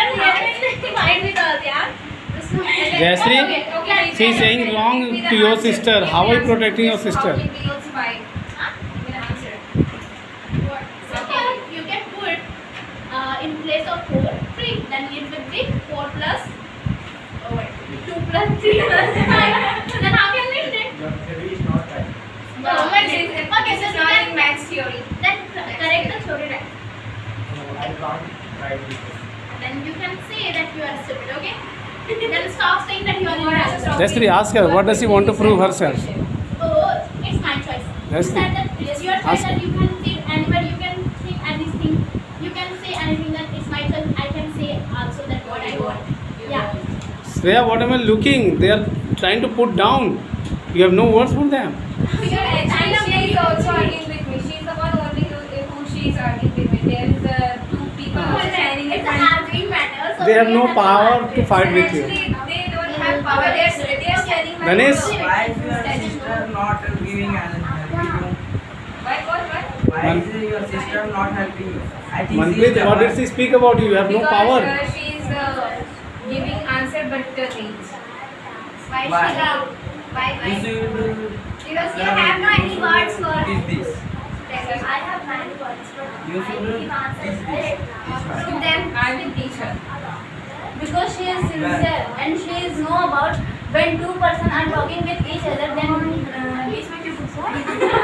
Jayashree, she is saying wrong to your sister. How are you protecting your sister? You can put in place of 4, 3. Then it will be 4 plus 2 plus 3 plus 5. Then how can we do it? Your theory is not right. No, okay, so It's not in maths theory. then correct the theory right. No, I can't write this. Then you can say that you are stupid, okay? Then stop saying that you are ignorant. Jayashree, ask her, what does she want to prove herself? Oh, it's my choice. Yes, You said that it's your choice ask that you can say anywhere, you can think anything. You can say anything that it's my choice. I can say also that what I want. Yeah. Shreya, what am I looking? They are trying to put down. You have no words for them. She is also arguing with me. She is the one only who she is arguing with me. There is 2 people who are standing in It's a front. arguing matter. So They have we no have power to fight with Actually, you. they don't have power. They are standing by Ganesh? the- Why is your sister not giving an helping you? Why? What? Why is your sister not helping you? I think she Manpreet, is the what did one. she speak about you? You have no Because power. she is giving answer but things. Why Why? should I? Why? You should Because you have no any words for teach this. I have many words, but You I should give answers teach this. to them I will teach her. because she is sincere and she is know about when 2 persons are talking with each other. Then बीच में क्यों पूछा?